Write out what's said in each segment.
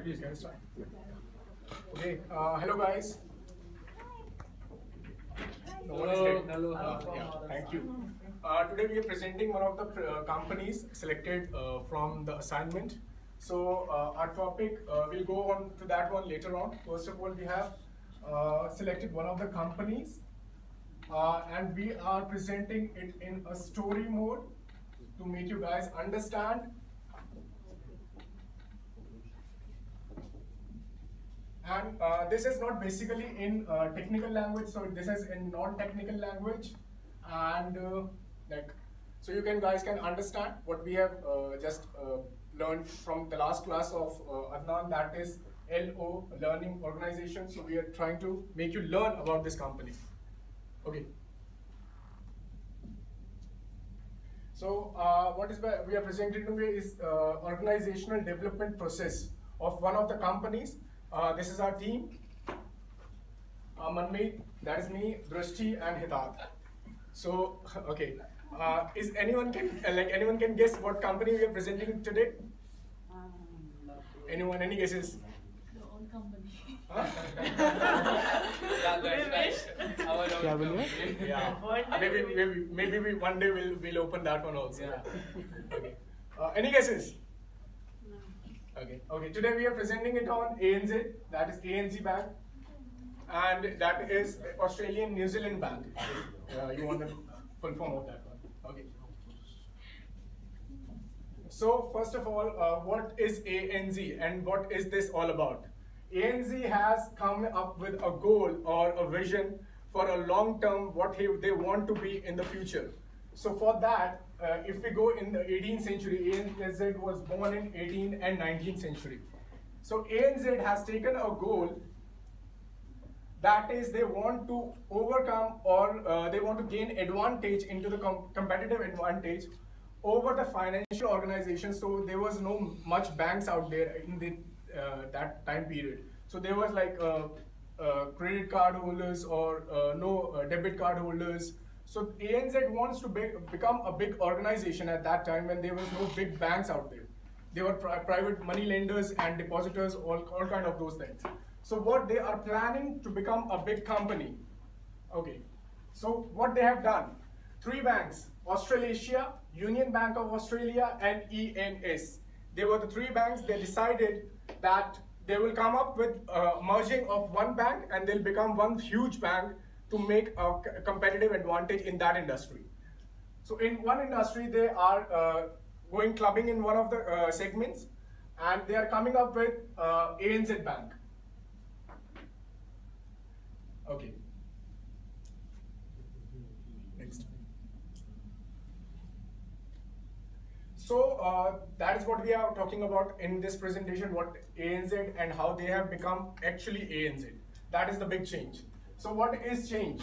Please, can I start? Okay, hello guys. No one is here. Yeah, thank you. Today we are presenting one of the companies selected from the assignment. So our topic, we'll go on to that one later on. First of all, we have selected one of the companies and we are presenting it in a story mode to make you guys understand. And this is not basically in technical language, so this is in non-technical language, and so you guys can understand what we have just learned from the last class of Adnan, that is LO, Learning Organization. So we are trying to make you learn about this company. Okay. So what is we are presenting today is organizational development process of one of the companies. This is our team. Manmeet, that is me, Drishti, and Hitat. So, okay, is anyone can guess what company we are presenting today? Anyone? Any guesses? Your own company. Huh? Yeah. Maybe we one day we'll open that one also. Yeah. Okay. Any guesses? Okay. Today we are presenting it on ANZ, that is ANZ Bank, and that is Australian New Zealand Bank. You want the full form of that one? Okay. So first of all, what is ANZ and what is this all about? ANZ has come up with a goal or a vision for a long term what they want to be in the future. So for that, if we go in the 18th century, ANZ was born in 18th and 19th century. So ANZ has taken a goal, that is they want to overcome or they want to gain advantage into the competitive advantage over the financial organizations. So there was no much banks out there in the that time period. So there was like credit card holders or no debit card holders. So ANZ wants to become a big organization at that time when there was no big banks out there. There were private money lenders and depositors, all kind of those things. So what they are planning to become a big company. Okay, so what they have done, 3 banks, Australasia, Union Bank of Australia, and ENS. They were the 3 banks. They decided that they will come up with merging of one bank and they'll become one huge bank to make a competitive advantage in that industry. So in one industry, they are going clubbing in one of the segments, and they are coming up with ANZ Bank. Okay. Next. So that is what we are talking about in this presentation, what ANZ and how they have become actually ANZ. That is the big change. So what is change?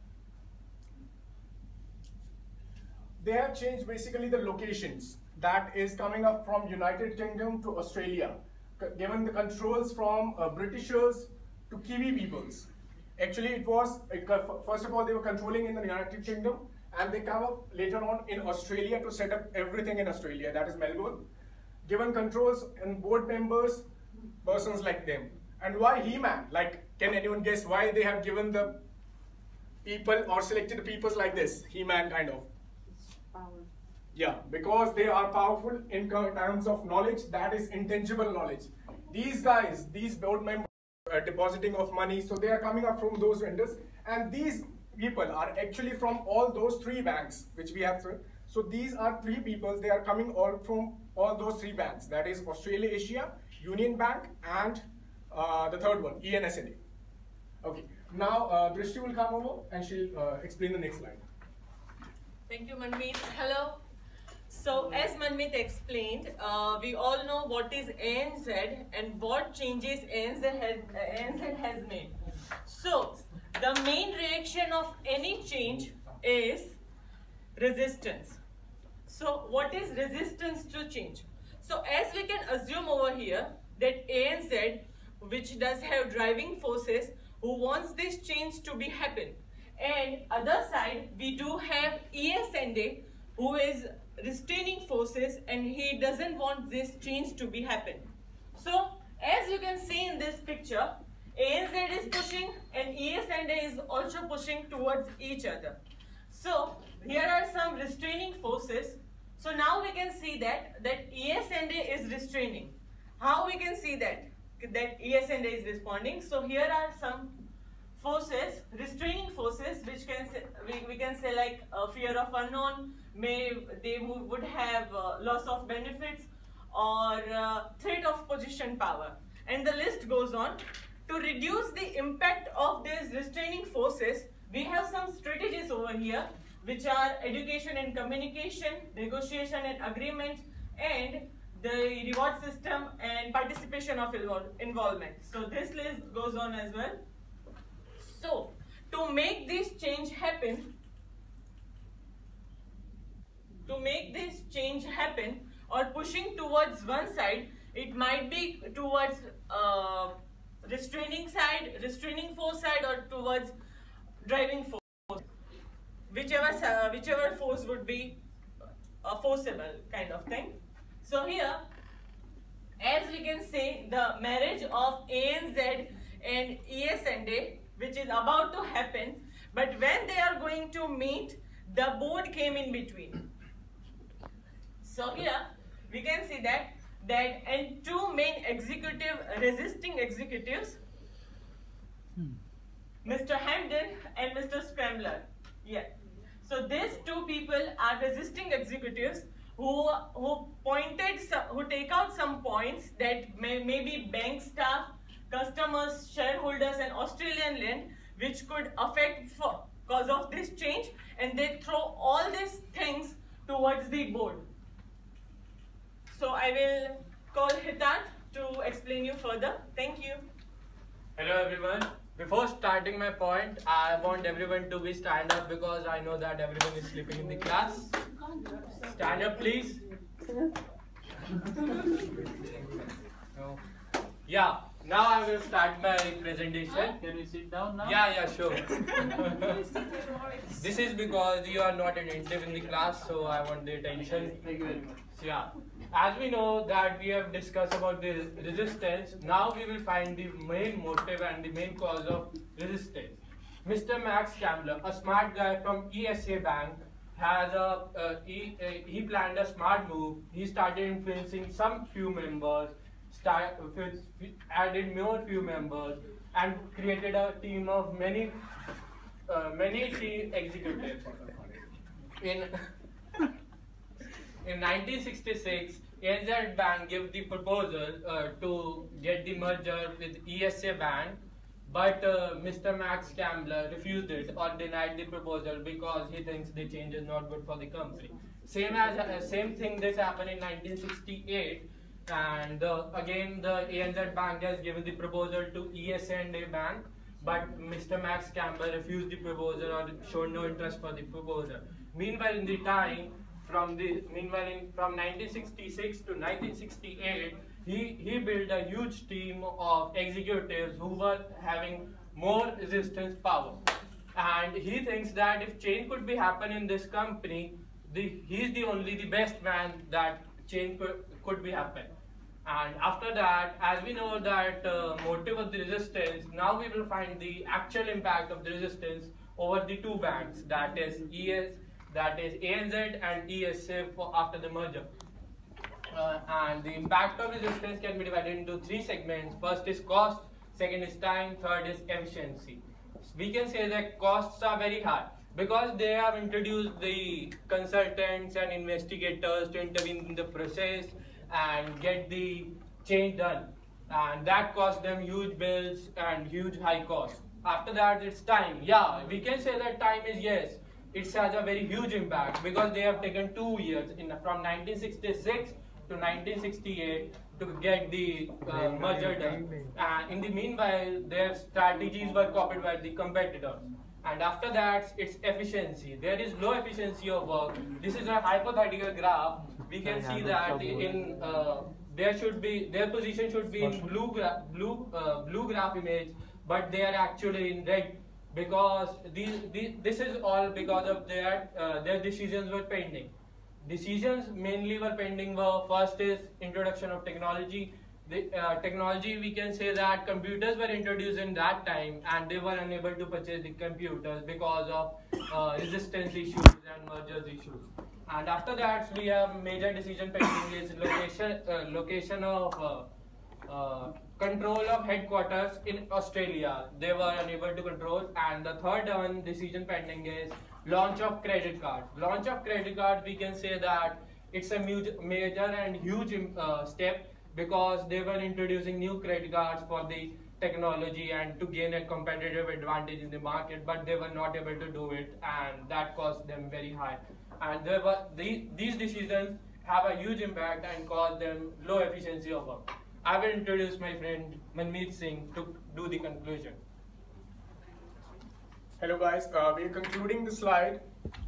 They have changed basically the locations. That is coming up from United Kingdom to Australia, given the controls from Britishers to Kiwi peoples. Actually, it was, first of all, they were controlling in the United Kingdom, and they come up later on in Australia to set up everything in Australia, that is Melbourne. Given controls and board members, persons like them. And why He-Man? Like, can anyone guess why they have given the people or selected the peoples like this? He-Man kind of. Power. Yeah, because they are powerful in terms of knowledge, that is intangible knowledge. These guys, these board members are depositing of money, so they are coming up from those vendors, and these people are actually from all those 3 banks which we have. So these are 3 people, they are coming all from all those 3 banks, that is Australasia, Union Bank, and the third one, ENSNA. Okay, now Drishti will come over and she'll explain the next slide. Thank you, Manmeet. Hello. So, as Manmeet explained, we all know what is ANZ and what changes ANZ has made. So, the main reaction of any change is resistance. So, what is resistance to change? So, as we can assume over here that ANZ, which does have driving forces, who wants this change to be happen, and other side we do have ESNA, who is restraining forces, and he doesn't want this change to be happen. So as you can see in this picture, ANZ is pushing and ES&A is also pushing towards each other. So here are some restraining forces. So now we can see that ES&A is restraining. How we can see that ES&A is responding? So here are some forces, restraining forces, which can say, we can say like fear of unknown, would have loss of benefits, or threat of position power, and the list goes on. To reduce the impact of these restraining forces, we have some strategies over here, which are education and communication, negotiation and agreement, and the reward system and participation of involvement. So this list goes on as well. So to make this change happen, or pushing towards one side, it might be towards restraining force side, or towards driving force, whichever force would be a forcible kind of thing. So here, as we can see, the marriage of ANZ and ES&A, which is about to happen, but when they are going to meet, the board came in between. So here we can see that and two main resisting executives, Mr. Hamden and Mr. Scrambler. Yeah. So these two people are resisting executives who take out some points that may be bank staff, customers, shareholders, and Australian land, which could affect because of this change, and they throw all these things towards the board. So I will call Hitat to explain you further. Thank you. Hello everyone. Before starting my point, I want everyone to be stand up because I know that everyone is sleeping in the class. Stand up, please. No. Yeah. Now I will start my presentation. Can we sit down now? Yeah, sure. This is because you are not attentive in the class, so I want the attention. Thank you very much. Yeah. As we know that we have discussed about the resistance, now we will find the main motive and the main cause of resistance. Mr. Max Scambler, a smart guy from ESA Bank, has he planned a smart move. He started influencing some few members, added more few members, and created a team of many team executives. In 1966, ANZ Bank gave the proposal to get the merger with ESA Bank, but Mr. Max Scambler refused it or denied the proposal because he thinks the change is not good for the company. Same thing this happened in 1968, and again the ANZ Bank has given the proposal to ES&A Bank, but Mr. Max Scambler refused the proposal or showed no interest for the proposal. Meanwhile, from 1966 to 1968, he built a huge team of executives who were having more resistance power. And he thinks that if change could be happen in this company, he's the best man that change could be happen. And after that, as we know that motive of the resistance, now we will find the actual impact of the resistance over the two banks, that is ANZ and ESA after the merger. And the impact of resistance can be divided into three segments. First is cost, second is time, third is efficiency. We can say that costs are very high because they have introduced the consultants and investigators to intervene in the process and get the change done, and that cost them huge bills and huge high costs. After that, it's time. Yeah, we can say that time is, yes, it has a very huge impact because they have taken 2 years from 1966 to 1968 to get the merger done. And in the meanwhile, their strategies were copied by the competitors. And after that, it's efficiency. There is low efficiency of work. This is a hypothetical graph. We can see that in their position should be in blue graph image, but they are actually in red because this is all because of their decisions were pending. Decisions mainly were pending were, first is introduction of technology, The technology, we can say that computers were introduced in that time and they were unable to purchase the computers because of resistance issues and mergers issues. And after that, we have major decision pending is location of control of headquarters in Australia. They were unable to control. And the third one decision pending is launch of credit cards. Launch of credit cards, we can say that it's a major and huge step, because they were introducing new credit cards for the technology and to gain a competitive advantage in the market, but they were not able to do it, and that cost them very high. And these decisions have a huge impact and cause them low efficiency of work. I will introduce my friend Manmeet Singh to do the conclusion. Hello guys, we are concluding the slide.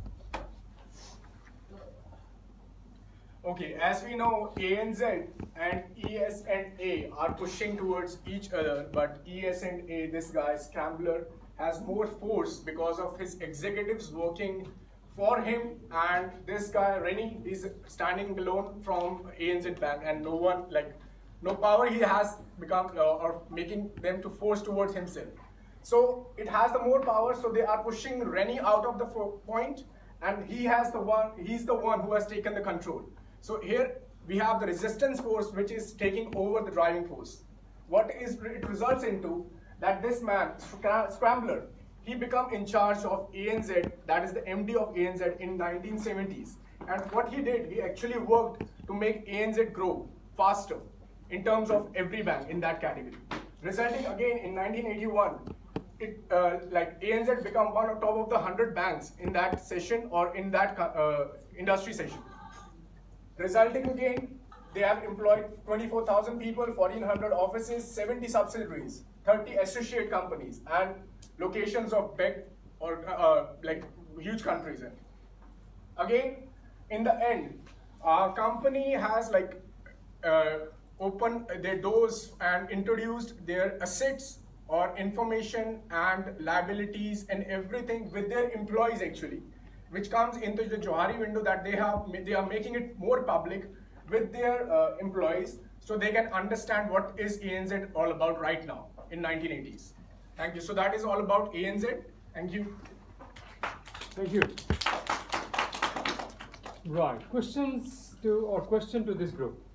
Okay, as we know, ANZ and ES&A are pushing towards each other, but ES&A, this guy Scrambler, has more force because of his executives working for him, and this guy Rennie is standing alone from ANZ Bank, and no one, like, no power he has become or making them to force towards himself. So it has the more power, so they are pushing Rennie out of the point, and he's the one who has taken the control. So here we have the resistance force which is taking over the driving force. What it results into that this man, Scrambler, he become in charge of ANZ, that is the MD of ANZ in 1970s. And what he did, he actually worked to make ANZ grow faster in terms of every bank in that category. Resulting again in 1981, like ANZ become one on top of the 100 banks in that session or in that industry session. Resulting again, they have employed 24,000 people, 1,400 offices, 70 subsidiaries, 30 associate companies, and locations of big or like huge countries. Again, in the end, our company has like opened their doors and introduced their assets or information and liabilities and everything with their employees actually, which comes into the Johari window that they are making it more public with their employees, so they can understand what is ANZ all about right now in 1980s. Thank you. So that is all about ANZ. Thank you. Thank you. Right. Question to this group.